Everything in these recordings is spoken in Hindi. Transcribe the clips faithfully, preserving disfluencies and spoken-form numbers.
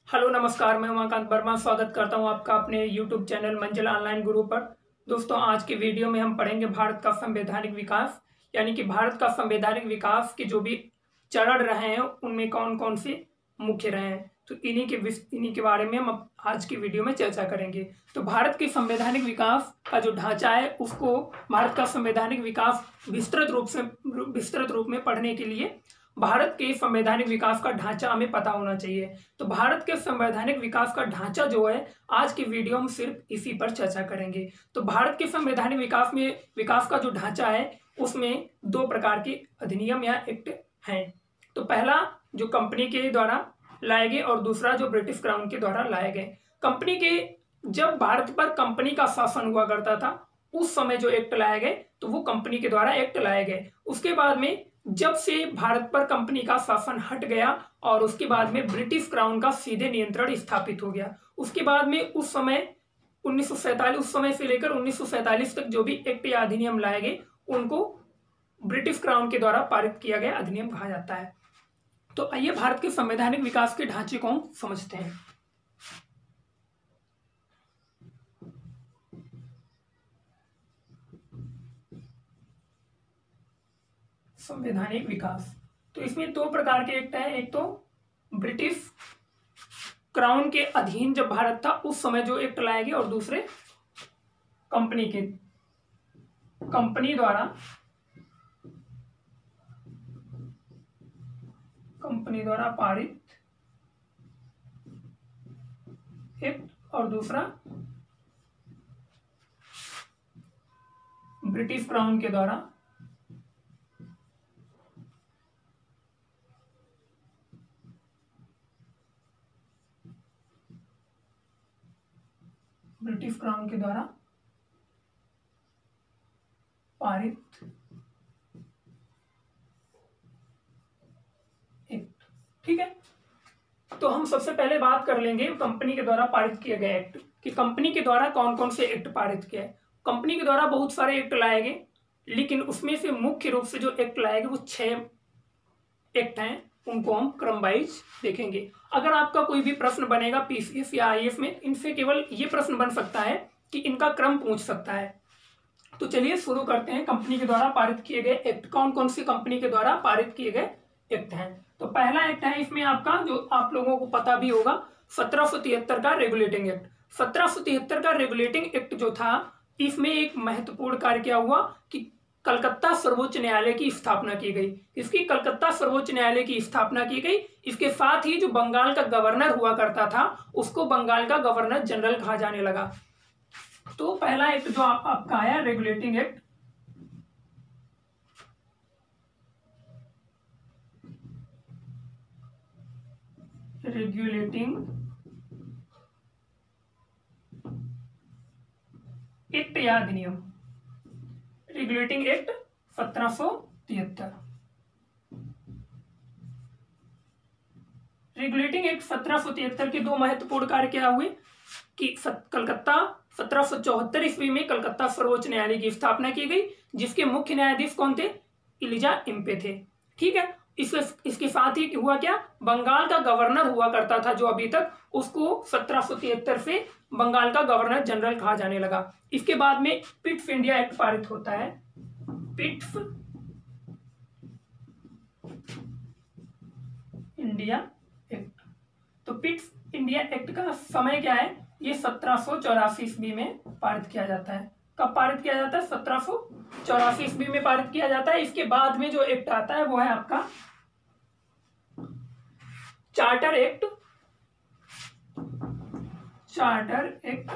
हेलो नमस्कार, मैं उमाकांत वर्मा स्वागत करता हूं आपका अपने यूट्यूब चैनल मंजिल ऑनलाइन गुरु पर। दोस्तों, आज के वीडियो में हम पढ़ेंगे भारत का संवैधानिक विकास, यानी कि भारत का संवैधानिक विकास के जो भी चरण रहे हैं उनमें कौन कौन से मुख्य रहे हैं, तो इन्हीं के इन्हीं के बारे में हम आज की वीडियो में चर्चा करेंगे। तो भारत के संवैधानिक विकास का जो ढांचा है उसको भारत का संवैधानिक विकास विस्तृत रूप से विस्तृत रूप में पढ़ने के लिए भारत के संवैधानिक विकास का ढांचा हमें पता होना चाहिए। तो भारत के संवैधानिक विकास का ढांचा जो है आज की वीडियो में सिर्फ इसी पर चर्चा करेंगे। तो भारत के संवैधानिक विकास में विकास का जो ढांचा है उसमें दो प्रकार के अधिनियम या एक्ट हैं। तो पहला जो कंपनी के द्वारा लाए गए और दूसरा जो ब्रिटिश क्राउन के द्वारा लाए गए। कंपनी के जब भारत पर कंपनी का शासन हुआ करता था उस समय जो एक्ट लाए गए तो वो कंपनी के द्वारा एक्ट लाए गए। उसके बाद में जब से भारत पर कंपनी का शासन हट गया और उसके बाद में ब्रिटिश क्राउन का सीधे नियंत्रण स्थापित हो गया। उसके बाद में उस समय उन्नीस सौ सैंतालीस उस समय से लेकर उन्नीस सौ सैंतालीस तक जो भी एक्ट या अधिनियम लाए गए उनको ब्रिटिश क्राउन के द्वारा पारित किया गया अधिनियम कहा जाता है। तो आइए भारत के संवैधानिक विकास के ढांचे को हम समझते हैं। संवैधानिक विकास, तो इसमें दो प्रकार के एक्ट हैं। एक तो ब्रिटिश क्राउन के अधीन जब भारत था उस समय जो एक्ट लाए गए और दूसरे कंपनी के कंपनी द्वारा कंपनी द्वारा पारित एक्ट और दूसरा ब्रिटिश क्राउन के द्वारा ब्रिटिश क्राउन के द्वारा पारित एक्ट। ठीक है, तो हम सबसे पहले बात कर लेंगे कंपनी के द्वारा पारित किए गए एक्ट कि कंपनी के द्वारा कौन कौन से एक्ट पारित किए। कंपनी के द्वारा बहुत सारे एक्ट लाए गए, लेकिन उसमें से मुख्य रूप से जो एक्ट लाए गए वो छह एक्ट हैं। उनको हम क्रम वाइज देखेंगे। अगर आपका कोई भी प्रश्न बनेगा पीसीएस या आईएएस में, इनसे केवल ये प्रश्न बन सकता है कि इनका क्रम पूछ सकता है। तो चलिए शुरू करते हैं। कंपनी के द्वारा पारित किए गए एक्ट कौन कौन सी कंपनी के द्वारा पारित किए गए एक्ट हैं। तो पहला एक्ट है इसमें आपका, जो आप लोगों को पता भी होगा, सत्रह सौ तिहत्तर का रेगुलेटिंग एक्ट। सत्रह सौ तिहत्तर का रेगुलेटिंग एक्ट जो था, इसमें एक महत्वपूर्ण कार्य क्या हुआ कि कलकत्ता सर्वोच्च न्यायालय की स्थापना की गई। इसकी कलकत्ता सर्वोच्च न्यायालय की स्थापना की गई। इसके साथ ही जो बंगाल का गवर्नर हुआ करता था उसको बंगाल का गवर्नर जनरल कहा जाने लगा। तो पहला एक्ट जो आप, आपका आया रेगुलेटिंग एक्ट। रेगुलेटिंग एक्ट या अधिनियम रेगुलेटिंग एक्ट सत्रह सौ तिहत्तर। रेगुलेटिंग एक्ट सत्रह सौ तिहत्तर के दो महत्वपूर्ण कार्य क्या हुए कि कलकत्ता सत्रह सौ चौहत्तर ईस्वी में कलकत्ता सर्वोच्च न्यायालय की स्थापना की गई, जिसके मुख्य न्यायाधीश कौन थे? इलिजा इम्पे थे। ठीक है, इसके इसके साथ ही हुआ क्या, बंगाल का गवर्नर हुआ करता था जो अभी तक, उसको सत्रह सौ तिहत्तर से बंगाल का गवर्नर जनरल कहा जाने लगा। इसके बाद में पिट्स इंडिया एक्ट पारित होता है। Pitt's India act. तो पिट्स इंडिया एक्ट का समय क्या है? ये सत्रह सौ चौरासी ईस्वी में पारित किया जाता है। कब पारित किया जाता है? सत्रह सौ चौरासी ईस्वी में पारित किया जाता है। इसके बाद में जो एक्ट आता है वो है आपका चार्टर एक्ट। चार्टर एक्ट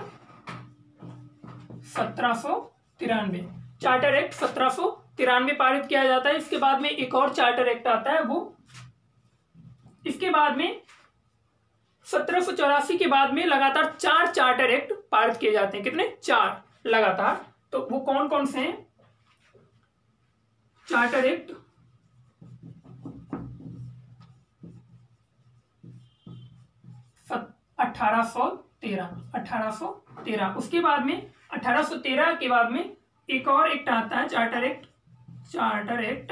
सत्रह सौ तिरानवे। चार्टर एक्ट सत्रह सौ तिरानवे पारित किया जाता है। इसके बाद में एक और चार्टर एक्ट आता है, वो इसके बाद में सत्रह सौ चौरासी के बाद में लगातार चार चार्टर एक्ट पारित किए जाते हैं। कितने? चार लगातार। तो वो कौन कौन से हैं? चार्टर एक्ट अठारह सौ तेरह अठारह सौ तेरह। उसके बाद में अठारह सौ तेरह के बाद में एक और एक्ट आता है, charter act charter act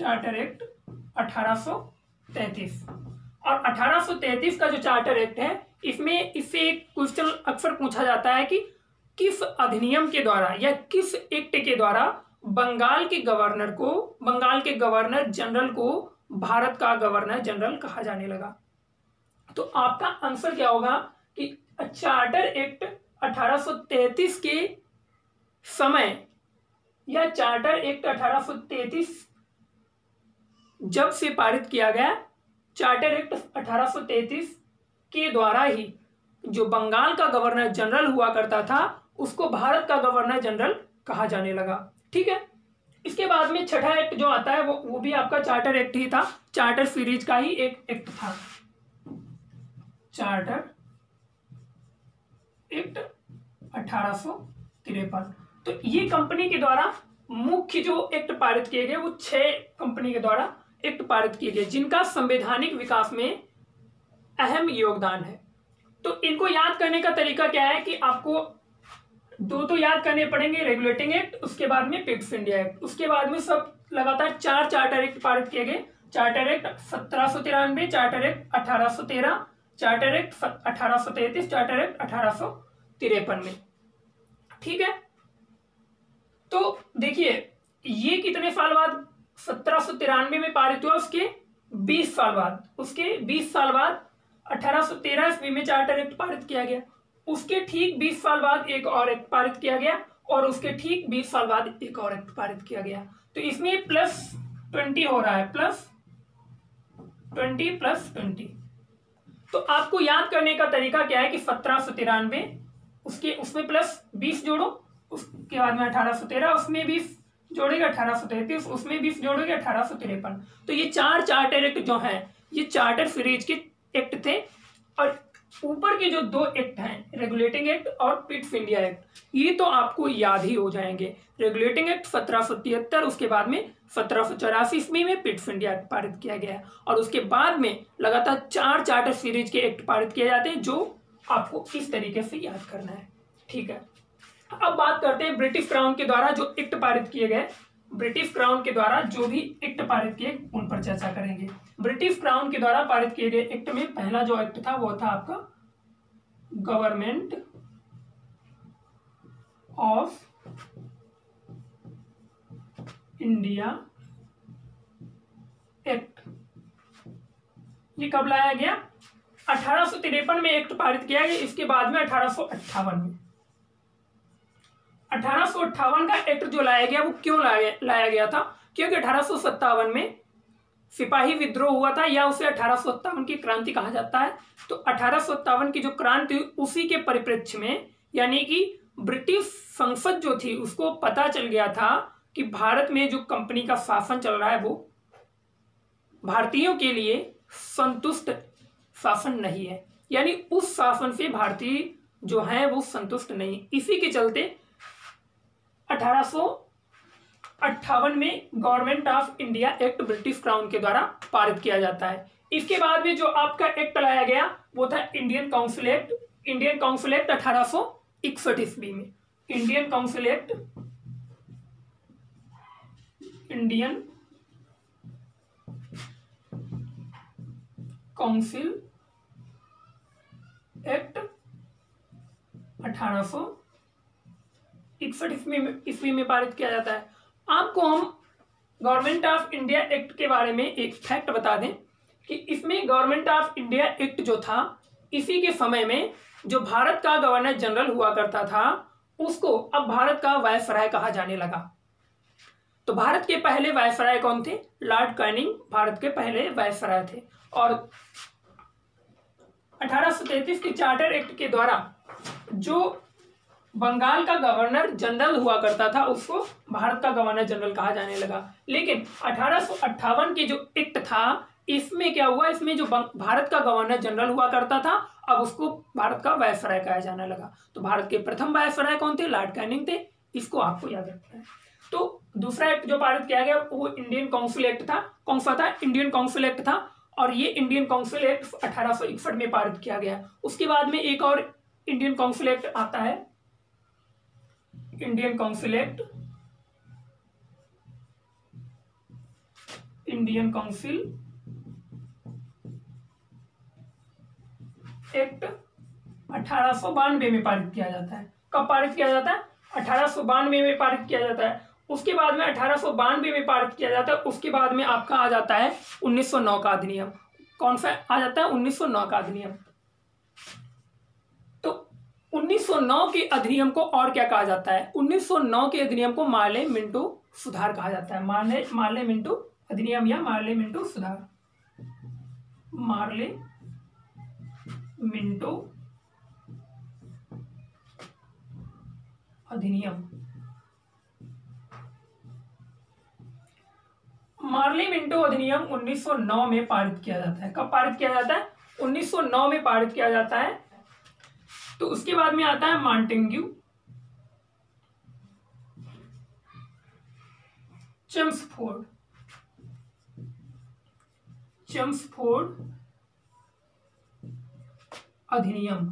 charter act अठारह सौ तैंतीस। और अठारह सौ तैंतीस का जो चार्टर एक्ट है, इसमें इससे एक क्वेश्चन अक्सर पूछा जाता है कि किस अधिनियम के द्वारा या किस एक्ट के द्वारा बंगाल के गवर्नर को बंगाल के गवर्नर जनरल को भारत का गवर्नर जनरल कहा जाने लगा। तो आपका आंसर क्या होगा कि चार्टर एक्ट अठारह सौ तैंतीस के समय या चार्टर एक्ट अठारह सौ तैंतीस जब से पारित किया गया, चार्टर एक्ट अठारह सौ तैंतीस के द्वारा ही जो बंगाल का गवर्नर जनरल हुआ करता था उसको भारत का गवर्नर जनरल कहा जाने लगा। ठीक है, इसके बाद में छठा एक्ट जो आता है वो वो भी आपका चार्टर एक्ट ही था, चार्टर सीरीज का ही एक एक्ट था, चार्टर एक्ट अठारह सौ तिरपन। तो ये कंपनी के द्वारा मुख्य जो एक्ट पारित किए गए वो छह कंपनी के द्वारा एक्ट पारित किए गए जिनका संवैधानिक विकास में अहम योगदान है। तो इनको याद करने का तरीका क्या है कि आपको दो तो याद करने पड़ेंगे, रेगुलेटिंग एक्ट, उसके बाद में पिट्स इंडिया एक्ट, उसके बाद में सब लगातार चार चार्टर एक्ट पारित किए गए, चार्टर एक्ट सत्रह सौ तिरानवे, चार्टर एक्ट अठारह सौ तेरह, चार्टर एक्ट अठारह सौ तैंतीस, चार्टर एक्ट अठारह सौ तिरपन में। ठीक है, तो देखिए ये कितने साल बाद सत्रह सौ तिरानवे में पारित हुआ, उसके बीस साल बाद उसके बीस साल बाद अठारह सौ तेरह ईस्वी में चार्टर एक्ट पारित किया गया, उसके ठीक बीस साल बाद एक और एक्ट पारित किया गया और उसके ठीक बीस साल बाद एक और एक्ट पारित किया गया। तो इसमें प्लस ट्वेंटी हो रहा है, प्लस ट्वेंटी प्लस ट्वेंटी। तो आपको याद करने का तरीका क्या है कि सत्रह सौ तिरानवे उसके उसमें प्लस बीस जोड़ो, उसके बाद में अठारह सौ तेरह उसमें बीस जोड़ेगा, अठारह सौ तैंतीस उसमें बीस जोड़ेगा, अठारह सौ तिरपन। तो ये चार चार्टर एक्ट जो है ये चार्टर सीरीज के एक्ट थे। और ऊपर के जो दो एक्ट हैं, रेगुलेटिंग एक्ट और पिट्स इंडिया एक्ट, ये तो आपको याद ही हो जाएंगे। रेगुलेटिंग एक्ट सत्रह सौ तिहत्तर, उसके बाद में सत्रह सौ चौरासी ईस्वी में पिट्स इंडिया एक्ट पारित किया गया और उसके बाद में लगातार चार चार्टर सीरीज के एक्ट पारित किए जाते हैं जो आपको इस तरीके से याद करना है। ठीक है, अब बात करते हैं ब्रिटिश क्राउन के द्वारा जो एक्ट पारित किए गए। ब्रिटिश क्राउन के द्वारा जो भी एक्ट पारित किए उन पर चर्चा करेंगे। ब्रिटिश क्राउन के द्वारा पारित किए गए एक्ट में पहला जो एक्ट था वो था आपका गवर्नमेंट ऑफ इंडिया एक्ट। ये कब लाया गया? अठारह सौ तिरपन में एक्ट पारित किया गया, इसके बाद में अठारह सौ अट्ठावन में अठारह सौ अट्ठावन का एक्ट जो लाया गया वो क्यों लाया लाया गया था? क्योंकि अठारह सौ सत्तावन में सिपाही विद्रोह हुआ था या उसे अठारह सौ सत्तावन की क्रांति कहा जाता है। तो अठारह सौ सत्तावन की जो क्रांति उसी के परिप्रेक्ष्य में, यानी कि ब्रिटिश संसद जो थी उसको पता चल गया था कि भारत में जो कंपनी का शासन चल रहा है वो भारतीयों के लिए संतुष्ट शासन नहीं है, यानी उस शासन से भारतीय जो है वो संतुष्ट नहीं। इसी के चलते अठारह सौ अट्ठावन में government of India act British crown के द्वारा पारित किया जाता है। इसके बाद में जो आपका एक्ट लाया गया वो था Indian council act. Indian council act अठारह सौ इकसठ ईस्वी में Indian council act Indian council act अठारह सौ इकसठ ईस्वी में ईस्वी में पारित किया जाता है। आपको हम गवर्नमेंट ऑफ इंडिया एक्ट के बारे में एक फैक्ट बता दें कि इसमें गवर्नमेंट ऑफ इंडिया एक्ट जो था इसी के समय में जो भारत का गवर्नर जनरल हुआ करता था उसको अब भारत का वायसराय कहा जाने लगा। तो भारत के पहले वायसराय कौन थे? लॉर्ड कैनिंग भारत के पहले वायसराय थे। और अठारह सौ तैंतीस के चार्टर एक्ट के द्वारा जो बंगाल का गवर्नर जनरल हुआ करता था उसको भारत का गवर्नर जनरल कहा जाने लगा। लेकिन अठारह सौ अट्ठावन की जो एक्ट था इसमें क्या हुआ? इसमें जो भारत का गवर्नर जनरल हुआ करता था अब उसको भारत का वायसराय कहा जाने लगा। तो भारत के प्रथम वायसराय कौन थे? लॉर्ड कैनिंग थे। इसको आपको याद रखना है। तो दूसरा एक्ट जो पारित किया गया वो इंडियन काउंसिल एक्ट था। कौन सा था? इंडियन काउंसिल एक्ट था। और ये इंडियन काउंसिल एक्ट अठारह सौ इकसठ में पारित किया गया। उसके बाद में एक और इंडियन काउंसिल एक्ट आता है, Indian council act Indian council act अठारह सौ बानवे में पारित किया जाता है। कब पारित किया जाता है? अठारह सौ बानवे में पारित किया जाता है। उसके बाद में अठारह सौ बानवे में पारित किया जाता है। उसके बाद में आपका आ जाता है उन्नीस सौ नौ का अधिनियम। कौन सा आ जाता है? उन्नीस सौ नौ का अधिनियम। तो उन्नीस सौ नौ के अधिनियम को और क्या कहा जाता है? उन्नीस सौ नौ के अधिनियम को मार्ले मिंटो सुधार कहा जाता है। मार्ले मार्ले मिंटो अधिनियम या मार्ले मिंटो सुधार। मार्ले मिंटो अधिनियम। मार्ले मिंटो अधिनियम उन्नीस सौ नौ में पारित किया जाता है। कब पारित किया जाता है? उन्नीस सौ नौ में पारित किया जाता है। तो उसके बाद में आता है मॉन्टेग्यू चेम्सफोर्ड चेम्सफोर्ड अधिनियम।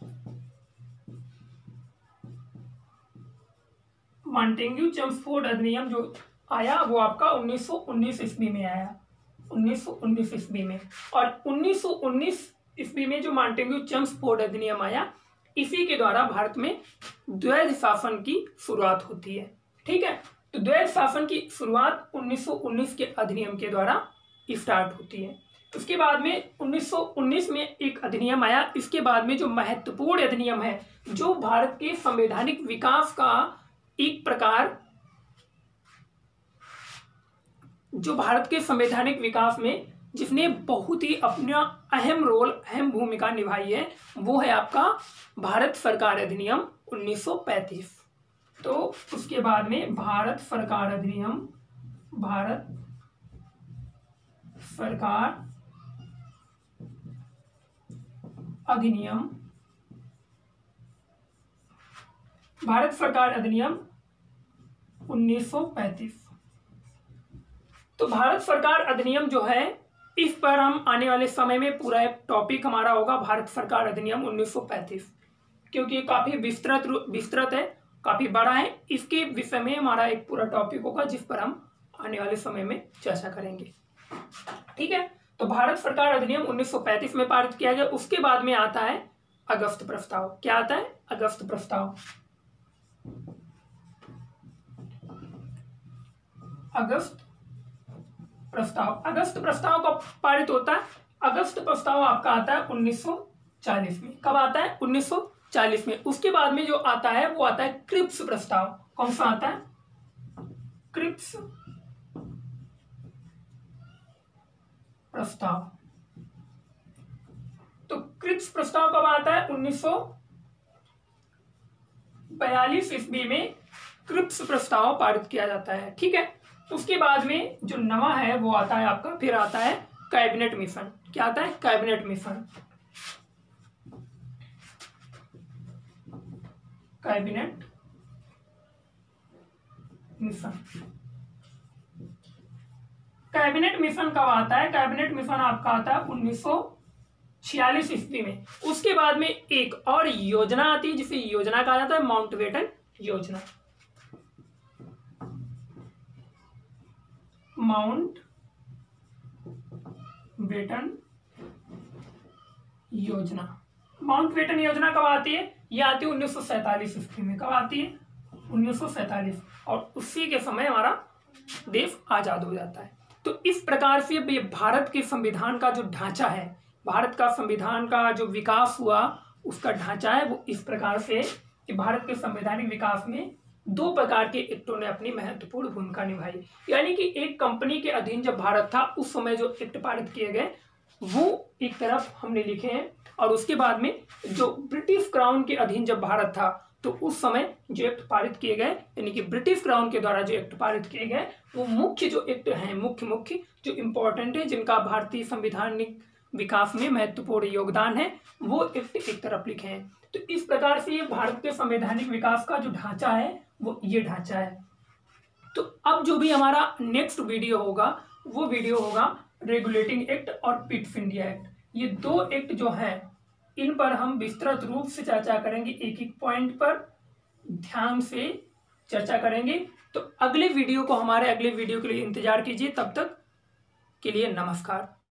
मॉन्टेग्यू चेम्सफोर्ड अधिनियम जो आया वो आपका उन्नीस सौ उन्नीस ईस्वी में आया। उन्नीस सौ उन्नीस ईस्वी में। और उन्नीस सौ उन्नीस ईस्वी में जो मॉन्टेग्यू चेम्सफोर्ड अधिनियम आया, इसी के द्वारा भारत में द्वैध शासन की शुरुआत होती है। ठीक है, तो द्वैध शासन की शुरुआत उन्नीस सौ उन्नीस के अधिनियम के द्वारा स्टार्ट होती है। उसके बाद में उन्नीस सौ उन्नीस में एक अधिनियम आया। इसके बाद में जो महत्वपूर्ण अधिनियम है, जो भारत के संवैधानिक विकास का एक प्रकार जो भारत के संवैधानिक विकास में जिसने बहुत ही अपना अहम रोल अहम भूमिका निभाई है, वो है आपका भारत सरकार अधिनियम उन्नीस सौ पैंतीस। तो उसके बाद में भारत सरकार अधिनियम भारत सरकार अधिनियम भारत सरकार अधिनियम उन्नीस सौ पैंतीस। तो भारत सरकार अधिनियम जो है, इस पर हम आने वाले समय में पूरा एक टॉपिक हमारा होगा भारत सरकार अधिनियम उन्नीस सौ पैंतीस, क्योंकि काफी विस्तृत विस्तृत है, काफी बड़ा है। इसके विषय में हमारा एक पूरा टॉपिक होगा जिस पर हम आने वाले समय में चर्चा करेंगे। ठीक है, तो भारत सरकार अधिनियम उन्नीस सौ पैंतीस में पारित किया गया। उसके बाद में आता है अगस्त प्रस्ताव। क्या आता है? अगस्त प्रस्ताव। अगस्त प्रस्ताव अगस्त प्रस्ताव कब पारित होता है? अगस्त प्रस्ताव आपका आता है उन्नीस सौ चालीस में। कब आता है? उन्नीस सौ चालीस में। उसके बाद में जो आता है वो आता है क्रिप्स प्रस्ताव। कौन सा आता है? क्रिप्स प्रस्ताव। तो क्रिप्स प्रस्ताव कब आता है? उन्नीस सौ बयालीस ईस्वी में क्रिप्स प्रस्ताव पारित किया जाता है। ठीक है, उसके बाद में जो नवा है वो आता है आपका, फिर आता है कैबिनेट मिशन। क्या आता है? Cabinet mission. Cabinet mission cabinet mission कब आता है? कैबिनेट मिशन आपका आता है उन्नीस सौ छियालीस ईस्वी में। उसके बाद में एक और योजना आती है जिसे योजना कहा जाता है माउंटबेटन योजना। माउंट बेटन योजना। माउंट बेटन योजना कब आती है? ये आती है उन्नीस सौ सैतालीस ईस्वी में। कब आती है? उन्नीस सौ सैतालीस। और उसी के समय हमारा देश आजाद हो जाता है। तो इस प्रकार से ये भारत के संविधान का जो ढांचा है, भारत का संविधान का जो विकास हुआ उसका ढांचा है वो इस प्रकार से कि भारत के संवैधानिक विकास में दो प्रकार के एक्टों ने अपनी महत्वपूर्ण भूमिका निभाई। यानी कि एक कंपनी के अधीन जब भारत था उस समय जो एक्ट पारित किए गए वो एक तरफ हमने लिखे हैं, और उसके बाद में जो ब्रिटिश क्राउन के अधीन जब भारत था तो उस समय जो एक्ट पारित किए गए, यानी कि ब्रिटिश क्राउन के द्वारा जो एक्ट पारित किए गए वो मुख्य जो एक्ट हैं, मुख्य मुख्य जो इम्पोर्टेंट है, जिनका भारतीय संवैधानिक विकास में महत्वपूर्ण योगदान है, वो एक्ट एक तरफ लिखे हैं। तो इस प्रकार से ये भारत के संवैधानिक विकास का जो ढांचा है वो ये ढांचा है। तो अब जो भी हमारा नेक्स्ट वीडियो होगा वो वीडियो होगा रेगुलेटिंग एक्ट और पिट्स इंडिया एक्ट। ये दो एक्ट जो हैं इन पर हम विस्तृत रूप से चर्चा करेंगे, एक एक पॉइंट पर ध्यान से चर्चा करेंगे। तो अगले वीडियो को, हमारे अगले वीडियो के लिए इंतजार कीजिए। तब तक के लिए नमस्कार।